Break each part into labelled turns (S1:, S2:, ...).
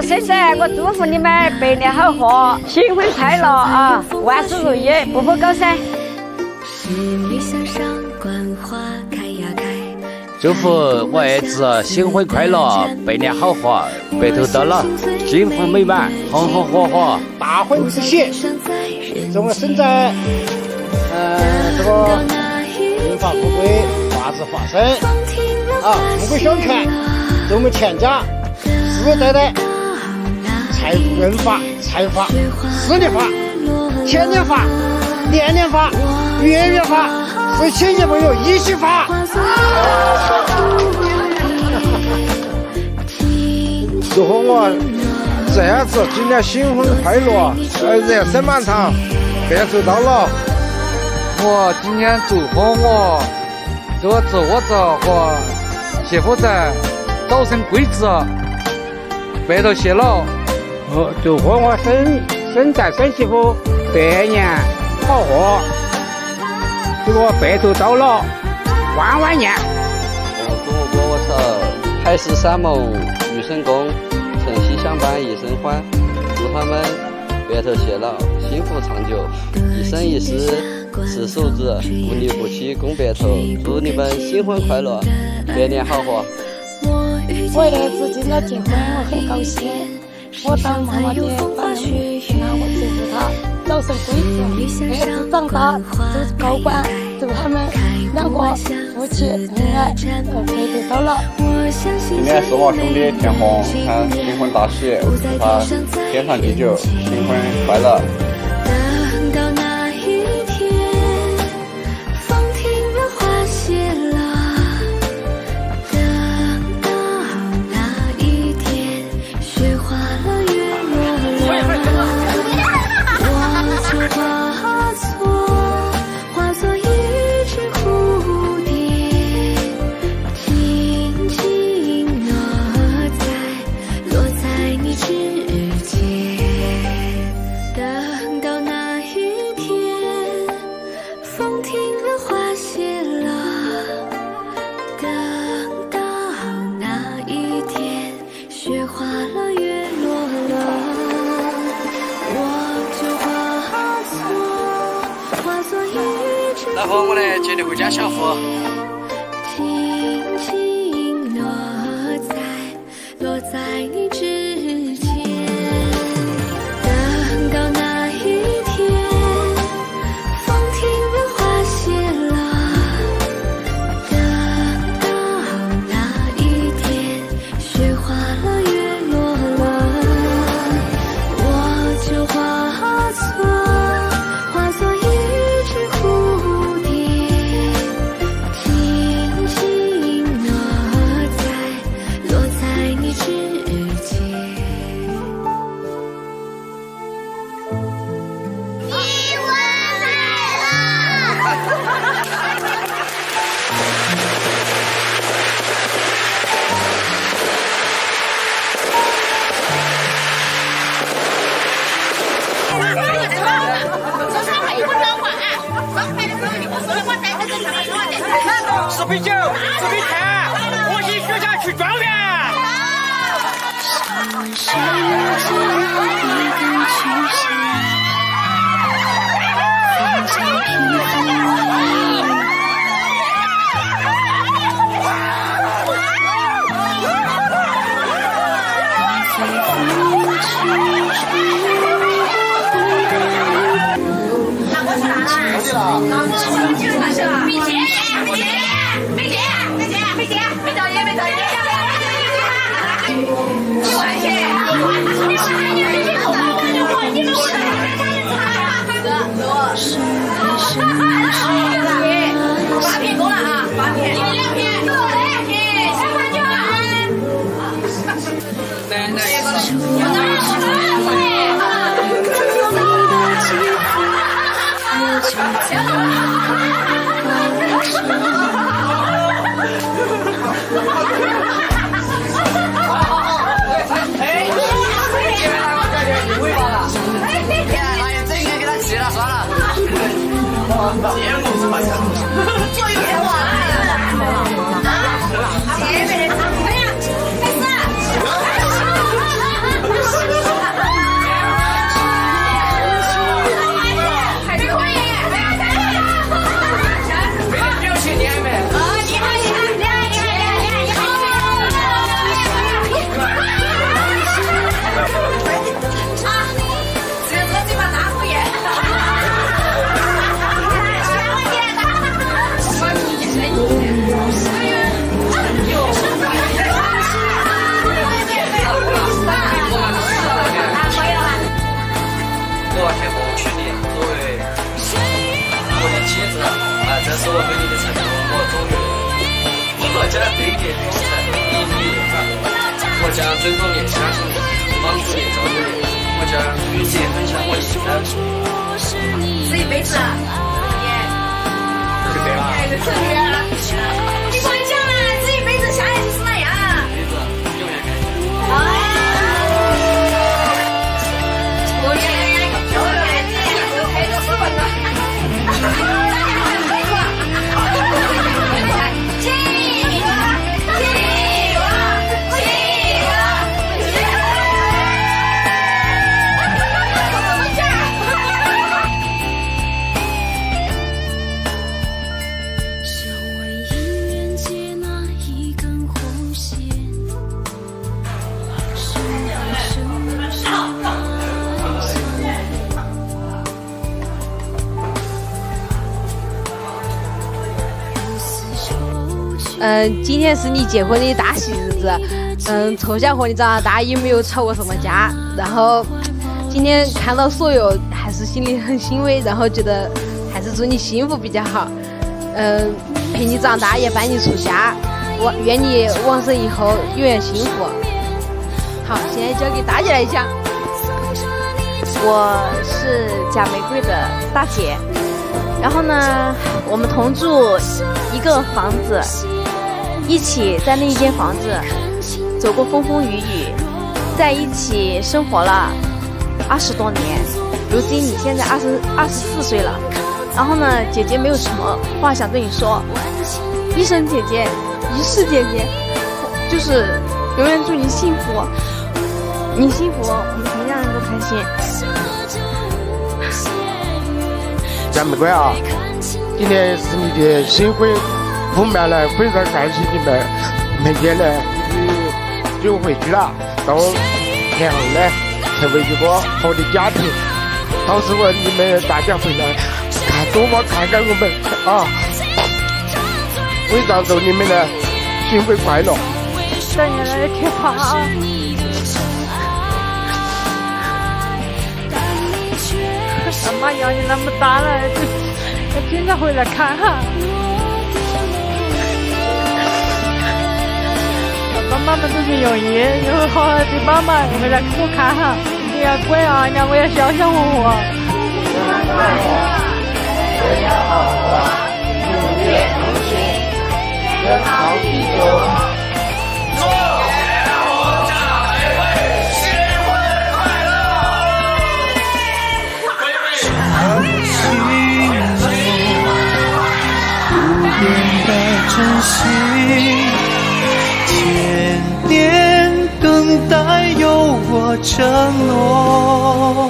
S1: 婶婶，我祝福你们百年好合，新婚快乐啊，万事如意，步步高升。
S2: 祝福我儿子新婚快乐，百年好合，白头到老，幸福美满，红红火火，
S3: 大婚之喜。祝我孙仔，这个荣华富贵，华子华生啊，富贵双全。祝我们全家世世代代财富人发，财发，事业发，千年发，年年发，月月发，是亲戚朋友一起发。
S4: 祝福我这样子今年新婚快乐，人生漫长，白头到老。
S5: 我今年祝福我这个子窝子和媳妇仔早生贵子，白头偕老。
S3: 祝福我孙仔孙媳妇百年好合，祝我白头到老，万万年。
S6: 祝我哥我嫂海誓山盟余生共，晨曦相伴一生欢。祝他们白头偕老，幸福长久，一生一世是手指，互利不弃共白头。祝你们新婚快乐，百年好合。
S1: 我儿子今天结婚，我很高兴。我当妈妈的当然我祝福他早生贵子，儿子长大就是高官，祝他们两个夫妻恩爱，白头到老。
S7: 今天是我兄弟田红他新婚大喜，祝他天长地久，新婚快乐。
S2: 来和我的接力回家小福。
S8: 轻轻落在你指尖，等到那一天，风停了，花谢了，等到那一天，雪化了，月落了，我就化作一只蝴蝶，轻轻落在你指尖。新婚快乐！
S3: 10比9，10比10，我去学校去状元。
S8: 是有着一个曲线，放在皮肤里。
S2: 节目是嘛？就有钱玩啊！姐妹的，哎呀，开始。
S9: 将尊重你、相信你、帮助你、照顾你，我将与你分享我喜欢。
S10: 这一辈子啊，这个特别啊！你跟我讲啊，这一辈子下来就是那样啊。
S9: 永远开心。
S10: 我原来就爱你，都开着手办了。
S11: 今天是你结婚的大喜日子。从小和你长到大，也没有吵过什么架。然后今天看到所有，还是心里很欣慰，然后觉得还是祝你幸福比较好。陪你长大，也伴你出家。愿你往生以后永远幸福。好，现在交给大姐来讲。
S12: 我是假玫瑰的大姐，然后呢，我们同住一个房子，一起在那一间房子走过风风雨雨，在一起生活了20多年。如今你现在24岁了，然后呢，姐姐没有什么话想对你说，一声姐姐，一世姐姐，就是永远祝你幸福。你幸福，我们全家人都开心。
S4: 假玫瑰啊，今天是你的新婚，我们呢非常感谢你们。明天呢，你就回去了，到年后呢，成为一个好的家庭。到时候你们大家回来多看看我们啊！为了祝你们的新婚快乐。
S1: 这年来可怕啊！干嘛要你那么大了？要经常回来看哈。爸爸妈妈都是有意，以后好好对妈妈回来给我看哈。你要乖啊，两个要笑笑活活。
S13: 人要好活，日月同心，人好地久。
S14: 珍惜，千年等待有我承诺，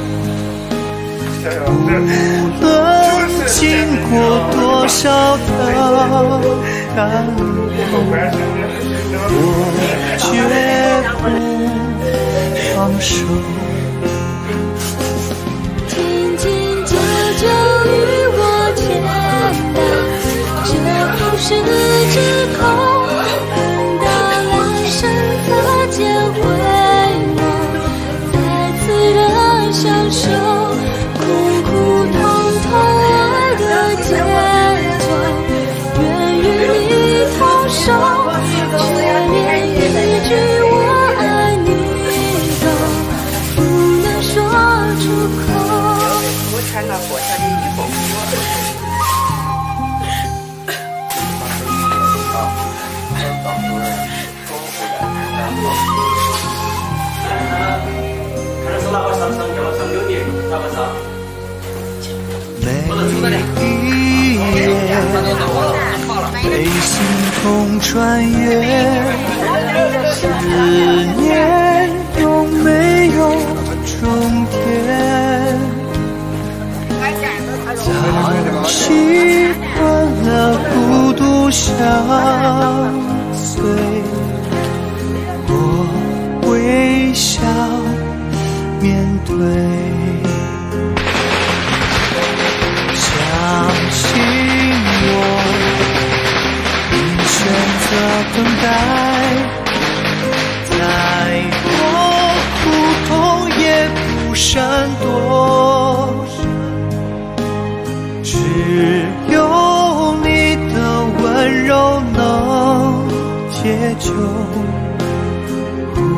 S14: 无论经过多少的感动，我绝不放手。
S8: 紧紧久久与我牵绊，这后世之口，等到来生再见回眸，再次的相守，苦苦痛痛爱的节奏，愿与你同守，却连一句我爱你都不能说出口。
S10: 我看到过下的以后。
S14: 每一夜被心痛穿越，思念有没有终点？早习惯了孤独相随，我微笑面对。相信我，你选择等待，再多苦痛也不闪躲，只有你的温柔能解救。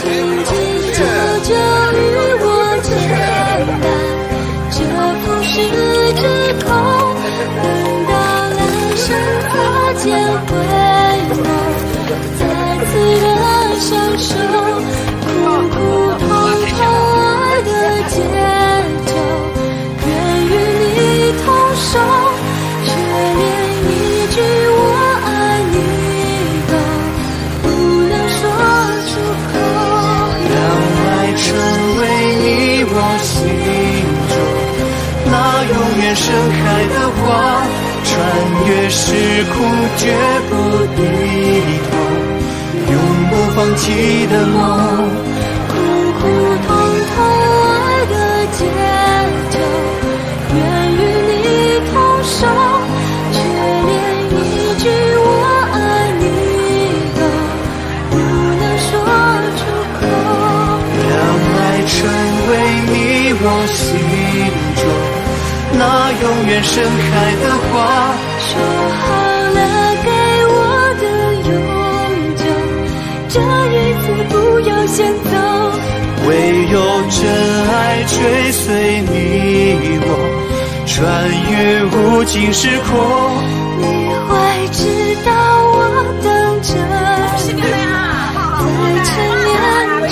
S8: 这就与我牵绊，这不是借口。等到来生擦肩回眸，再次的相守，苦苦痛痛爱的节奏，愿与你同守，却连一句我爱你都不能说出口。
S14: 让爱成为你我心中那永远盛开的花，穿越时空绝不低头，永不放弃的梦。
S8: 苦苦痛痛爱的节奏，愿与你同守，却连一句我爱你都不能说出口。
S14: 让爱成为你我心中那永远盛开的花，
S8: 说好了给我的永久，这一次不要先走。
S14: 唯有真爱追随你我，穿越无尽时空。
S8: 你会知道我等着你，在陈年之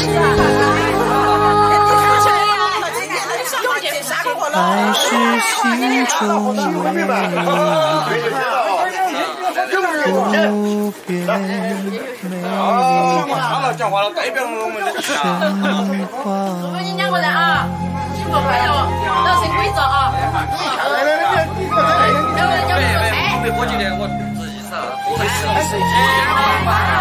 S14: 爱是心中唯一不变美丽神话。
S10: 祝你2个人啊，幸福快乐，人生规则啊。
S9: 我觉得我自己啥不会吃。